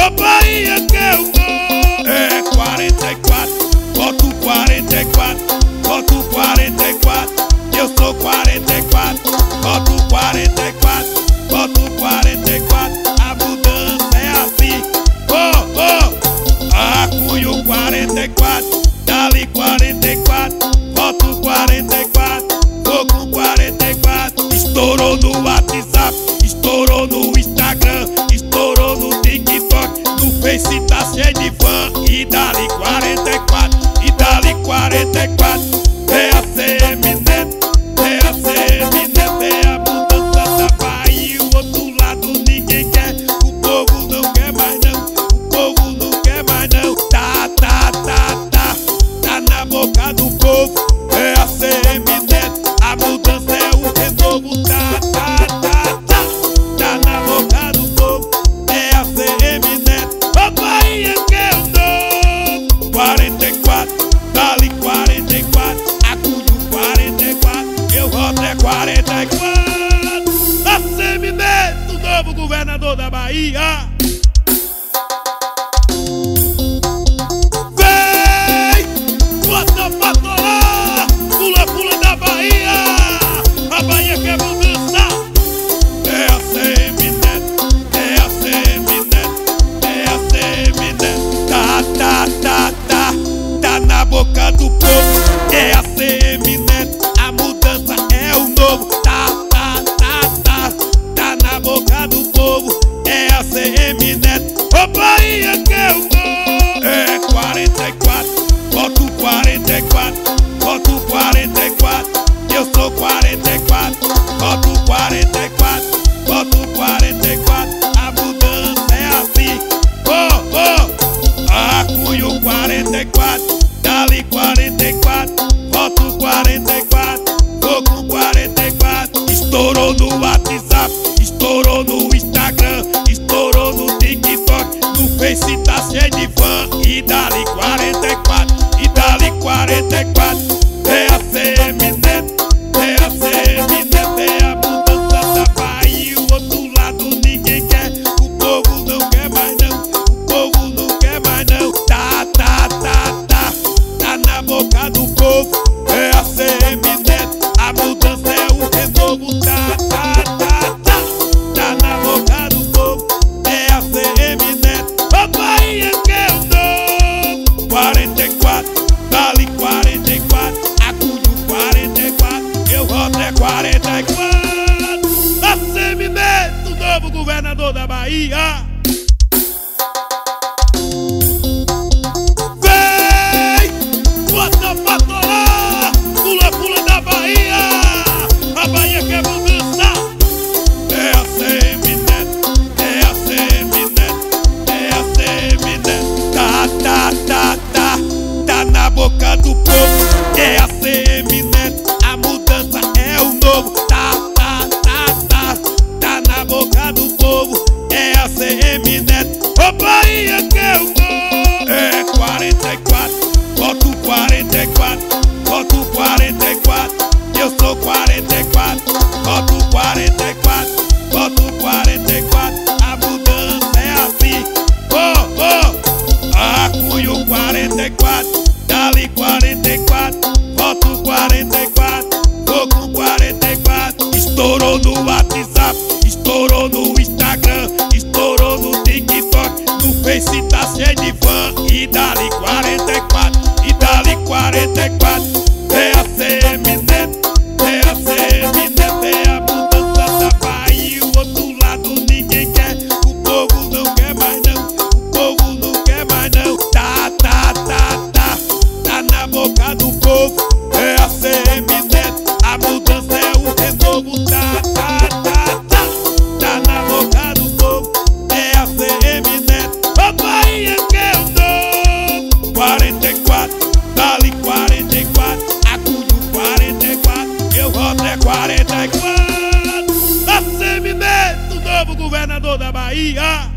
Ô Bahia que eu vou. É 44, voto 44, voto 44. Eu sou 44, voto 44, voto 44. A mudança é assim. Acunho 44, dali 44, voto 44, vou com 44. Estourou no WhatsApp, estourou no Instagram, estourou no TikTok, no Face tá cheio de fã. E dali 44, e dali 44. É a CM Neto, é a CM Neto, é a mudança da Bahia. O outro lado ninguém quer, o povo não quer mais não, o povo não quer mais não. Tá na boca do povo. É a CM Neto, a mudança é o renovo. Tá na boca do povo. É a CM Neto, ô Bahia que eu dou. 44, dali 44, Acunho 44, eu voto é 44. A CM Neto, novo governador da Bahia. Boca do povo, é a CM Neto, a mudança é o novo. Tá na boca do povo, é a CM Neto, ô Bahia que eu vou. É 44, voto 44, voto 44. Eu sou 44, voto 44, voto 44. A mudança é assim. Acunho 44, dali 44, voto 44, vou com 44. Estourou no WhatsApp, estourou no Instagram, estourou no TikTok, no Face tá cheio de fã. E dali 44, e dali 44. É a CM Neto, é a CM Neto, é a mudança da Bahia. O outro lado ninguém quer, o povo não quer mais não, o povo não quer mais não. Tá na boca do povo. É a CM Neto, a mudança é o renovo. Tá na boca do povo. É a CM Neto, ô Bahia que eu dou. 44, dali 44, Acunho 44, eu voto é 44. A CM Neto, novo governador da Bahia. Pula da Bahia, a Bahia quer mudança. É a CM Neto, é a CM Neto, é a CM Neto. Tá na boca do povo. É a CM Neto, a mudança é o novo. Tá na boca do povo. É a CM Neto, ô Bahia que eu vou. É 44, voto 44, voto 44. Eu sou 44, voto 44, voto 44. A mudança é assim. Acunho 44, dali 44, voto 44, vou com 44. Estourou no WhatsApp, estourou no Instagram, estourou no TikTok, no Face tá cheio de fã. E dali 44, e dali 44. É a CM Neto, é a CM Neto, é a mudança da Bahia. O outro lado ninguém quer, o povo não quer mais não, o povo não quer mais não. Tá na boca do povo. É a CM Neto, a mudança é o renovo. Tá na boca do povo. É a CM Neto, ô Bahia que eu dou. 44, dali 44, Acunho 44, eu voto é 44. A CM Neto, novo governador da Bahia.